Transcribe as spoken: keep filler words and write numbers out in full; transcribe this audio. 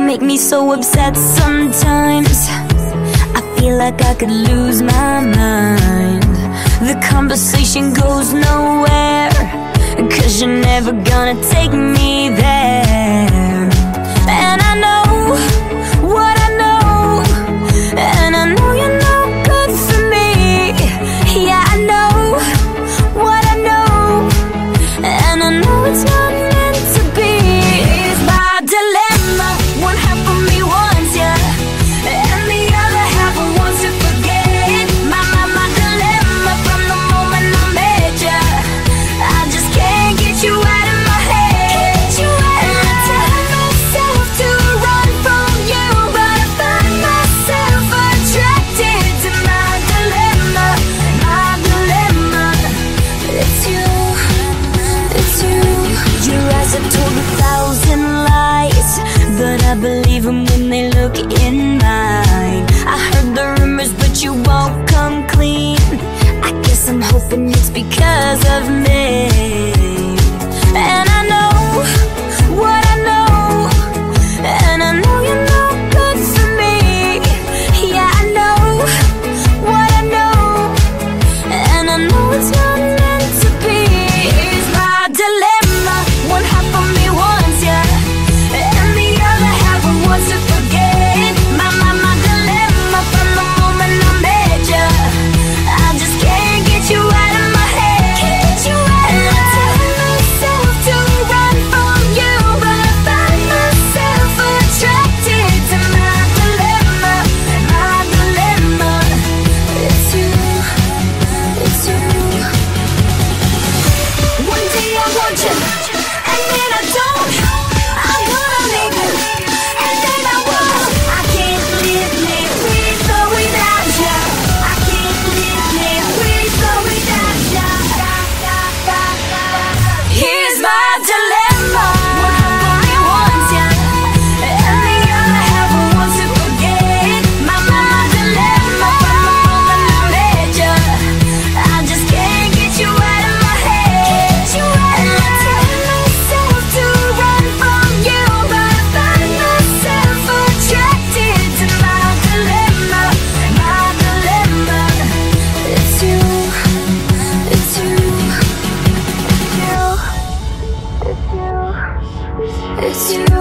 make me so upset sometimes. I feel like I could lose my mind. The conversation goes nowhere, 'cause you're never gonna take me there. And I know what I know, and I know you're no good for me. Yeah, I know what I know, and I know it's not meant to be. It's my dilemma. One half of me wants ya, and the other half wants to forget. My, my, my dilemma from the moment I met ya. I just can't get you out of my head. You out and I tell myself to run from you, but I find myself attracted to my dilemma. My dilemma. It's you, it's you. Your eyes have told a thousand lies, but I believe them when they look in mine. I heard the rumors, but you won't come clean. I guess I'm hoping it's because of me. And I know what I know, and I know you're no good for me. Yeah, I know what I know, and I know it's not meant to be. It's my dilemma. One half of me wants ya, and the other half wants to forget. My, my, my dilemma from the moment I met ya. I just can't get you out of my head. Get you out and I tell myself to run from you, but I find myself attracted to my dilemma. My dilemma. It's you, it's you. One day I want you, and then I don't. I'm gonna leave you, and then I won't. I can't live, live with or without you. I can't live, live with or without you. Here's my dilemma. One half of me wants ya, and the other half wants to forget. My, my, my dilemma from the moment I met ya. I just can't get you out of my head. Get you out and I tell myself to run from you, but I find myself attracted to my dilemma. My dilemma. It's you, it's you, it's you, it's you, it's you.